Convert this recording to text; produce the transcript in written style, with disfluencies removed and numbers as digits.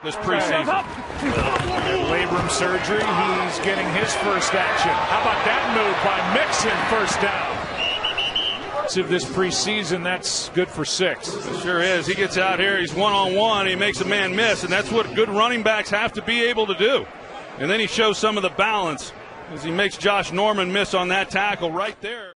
this preseason. Labrum surgery. He's getting his first action. How about that move by Mixon? First down. Of this preseason, that's good for 6. It sure is. He gets out here. He's one-on-one. He makes a man miss, and that's what good running backs have to be able to do. And then he shows some of the balance as he makes Josh Norman miss on that tackle right there.